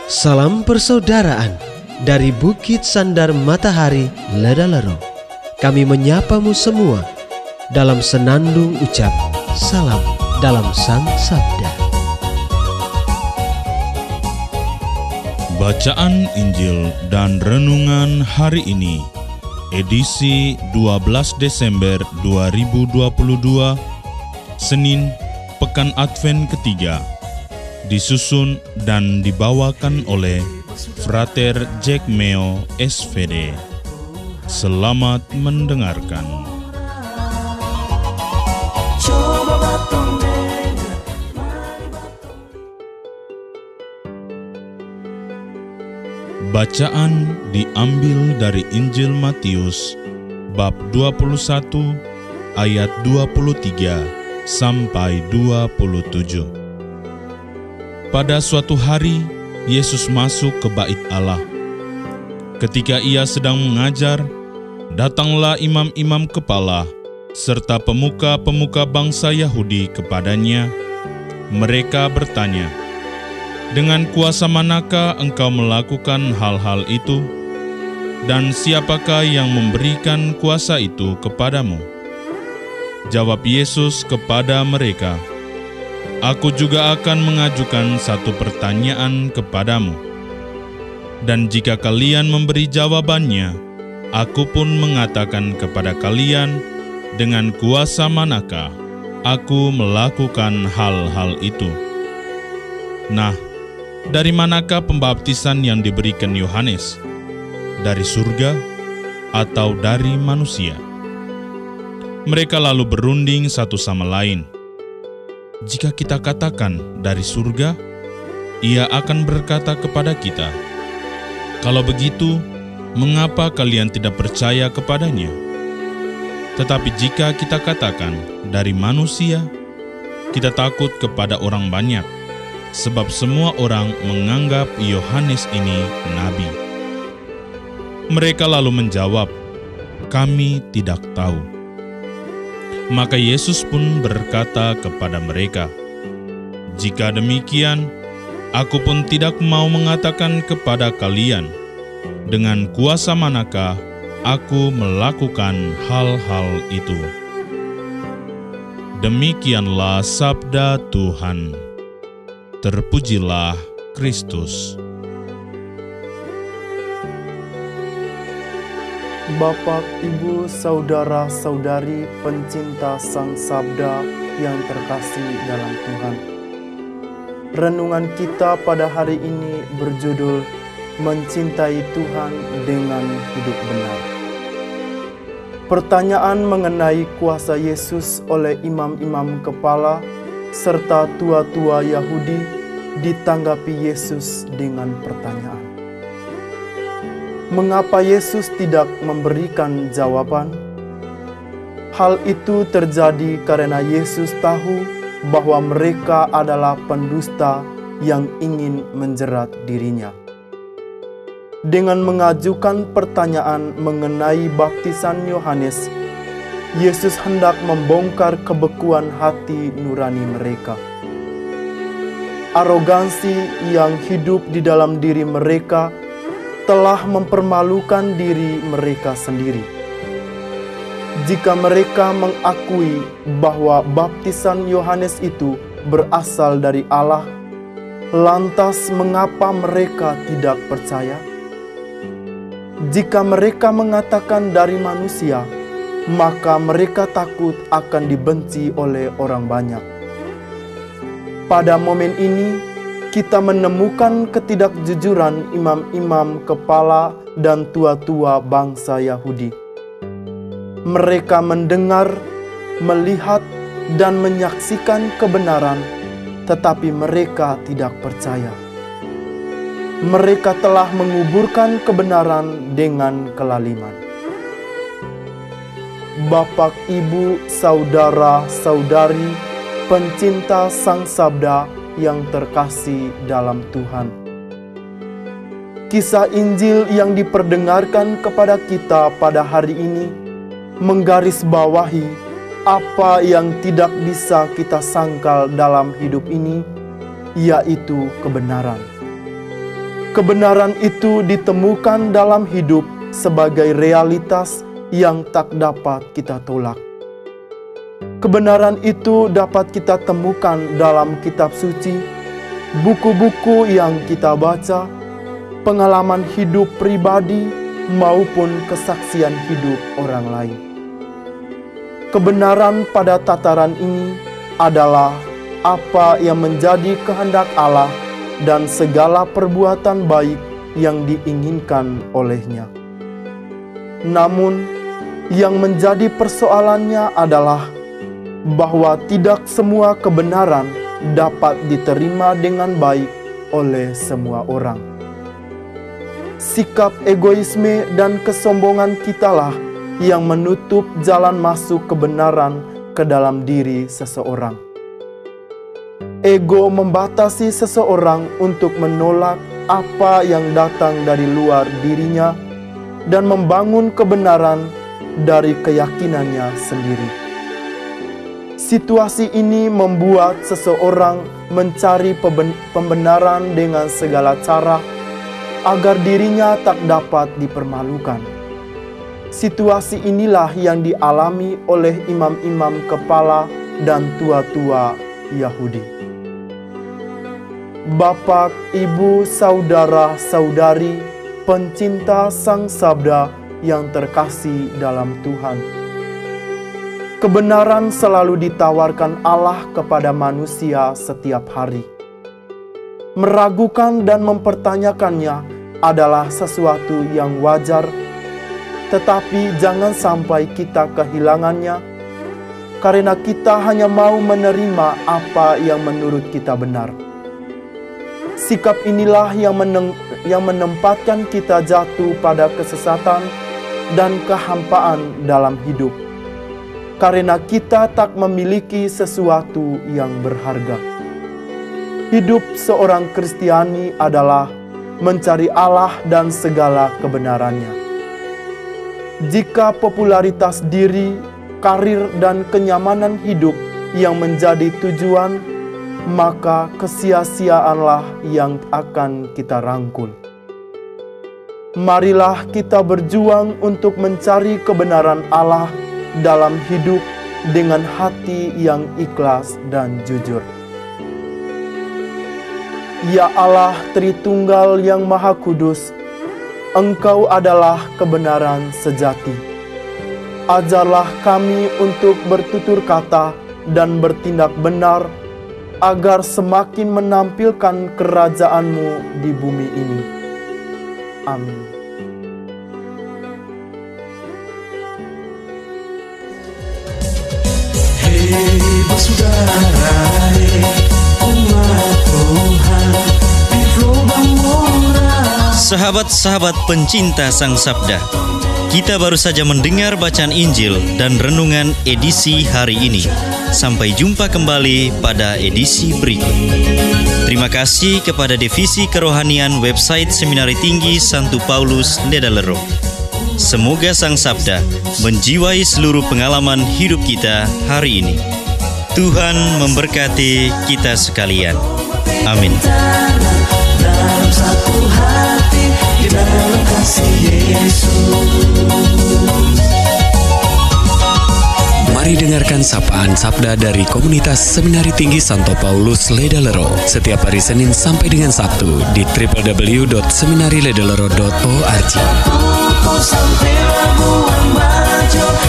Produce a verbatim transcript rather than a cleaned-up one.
Salam persaudaraan dari Bukit Sandar Matahari Ledalero. Kami menyapamu semua dalam senandung ucap salam dalam Sang Sabda. Bacaan Injil dan Renungan hari ini, edisi dua belas Desember dua ribu dua puluh dua, Senin, Pekan Advent ketiga, disusun dan dibawakan oleh Frater Jack Meo S V D. Selamat mendengarkan. Bacaan diambil dari Injil Matius bab dua puluh satu ayat dua puluh tiga sampai dua puluh tujuh. Pada suatu hari, Yesus masuk ke bait Allah. Ketika ia sedang mengajar, datanglah imam-imam kepala serta pemuka-pemuka bangsa Yahudi kepadanya. Mereka bertanya, "Dengan kuasa manakah engkau melakukan hal-hal itu? Dan siapakah yang memberikan kuasa itu kepadamu?" Jawab Yesus kepada mereka, "Aku juga akan mengajukan satu pertanyaan kepadamu. Dan jika kalian memberi jawabannya, aku pun mengatakan kepada kalian, dengan kuasa manakah aku melakukan hal-hal itu. Nah, dari manakah pembaptisan yang diberikan Yohanes? Dari surga atau dari manusia?" Mereka lalu berunding satu sama lain. "Jika kita katakan dari surga, ia akan berkata kepada kita, 'Kalau begitu, mengapa kalian tidak percaya kepadanya?' Tetapi jika kita katakan dari manusia, kita takut kepada orang banyak, sebab semua orang menganggap Yohanes ini nabi." Mereka lalu menjawab, "Kami tidak tahu." Maka Yesus pun berkata kepada mereka, "Jika demikian, aku pun tidak mau mengatakan kepada kalian, dengan kuasa manakah aku melakukan hal-hal itu." Demikianlah sabda Tuhan. Terpujilah Kristus. Bapak, Ibu, saudara-saudari pencinta Sang Sabda yang terkasih dalam Tuhan. Renungan kita pada hari ini berjudul Mencintai Tuhan dengan Hidup Benar. Pertanyaan mengenai kuasa Yesus oleh imam-imam kepala serta tua-tua Yahudi ditanggapi Yesus dengan pertanyaan. Mengapa Yesus tidak memberikan jawaban? Hal itu terjadi karena Yesus tahu bahwa mereka adalah pendusta yang ingin menjerat dirinya. Dengan mengajukan pertanyaan mengenai baptisan Yohanes, Yesus hendak membongkar kebekuan hati nurani mereka. Arogansi yang hidup di dalam diri mereka telah mempermalukan diri mereka sendiri. Jika mereka mengakui bahwa baptisan Yohanes itu berasal dari Allah, lantas mengapa mereka tidak percaya? Jika mereka mengatakan dari manusia, maka mereka takut akan dibenci oleh orang banyak. Pada momen ini, kita menemukan ketidakjujuran imam-imam kepala dan tua-tua bangsa Yahudi. Mereka mendengar, melihat, dan menyaksikan kebenaran, tetapi mereka tidak percaya. Mereka telah menguburkan kebenaran dengan kelaliman. Bapak, Ibu, saudara-saudari, pencinta Sang Sabda yang terkasih dalam Tuhan. Kisah Injil yang diperdengarkan kepada kita pada hari ini menggarisbawahi apa yang tidak bisa kita sangkal dalam hidup ini, yaitu kebenaran. Kebenaran itu ditemukan dalam hidup sebagai realitas yang tak dapat kita tolak. Kebenaran itu dapat kita temukan dalam kitab suci, buku-buku yang kita baca, pengalaman hidup pribadi, maupun kesaksian hidup orang lain. Kebenaran pada tataran ini adalah apa yang menjadi kehendak Allah dan segala perbuatan baik yang diinginkan olehnya. Namun, yang menjadi persoalannya adalah bahwa tidak semua kebenaran dapat diterima dengan baik oleh semua orang. Sikap egoisme dan kesombongan kitalah yang menutup jalan masuk kebenaran ke dalam diri seseorang. Ego membatasi seseorang untuk menolak apa yang datang dari luar dirinya dan membangun kebenaran dari keyakinannya sendiri. Situasi ini membuat seseorang mencari pembenaran dengan segala cara agar dirinya tak dapat dipermalukan. Situasi inilah yang dialami oleh imam-imam kepala dan tua-tua Yahudi. Bapak, ibu, saudara, saudari, pencinta Sang Sabda yang terkasih dalam Tuhan. Kebenaran selalu ditawarkan Allah kepada manusia setiap hari. Meragukan dan mempertanyakannya adalah sesuatu yang wajar, tetapi jangan sampai kita kehilangannya karena kita hanya mau menerima apa yang menurut kita benar. Sikap inilah yang, meneng, yang menempatkan kita jatuh pada kesesatan dan kehampaan dalam hidup, karena kita tak memiliki sesuatu yang berharga. Hidup seorang Kristiani adalah mencari Allah dan segala kebenarannya. Jika popularitas diri, karir, dan kenyamanan hidup yang menjadi tujuan, maka kesia-siaanlah yang akan kita rangkul. Marilah kita berjuang untuk mencari kebenaran Allah dalam hidup dengan hati yang ikhlas dan jujur. Ya Allah Tritunggal yang Maha Kudus, Engkau adalah kebenaran sejati. Ajarlah kami untuk bertutur kata dan bertindak benar, agar semakin menampilkan kerajaan-Mu di bumi ini. Amin. Hei bersaudara, hei umat Tuhan, di lubang moral. Sahabat-sahabat pencinta Sang Sabda, kita baru saja mendengar bacaan Injil dan renungan edisi hari ini. Sampai jumpa kembali pada edisi berikut. Terima kasih kepada Divisi Kerohanian website Seminari Tinggi Santo Paulus Ledalero. Semoga Sang Sabda menjiwai seluruh pengalaman hidup kita hari ini. Tuhan memberkati kita sekalian. Amin. Dalam satu hati, di dalam kasih Yesus. Mari dengarkan sapaan sabda dari komunitas Seminari Tinggi Santo Paulus Ledalero setiap hari Senin sampai dengan Sabtu di w w w dot seminari ledalero dot org.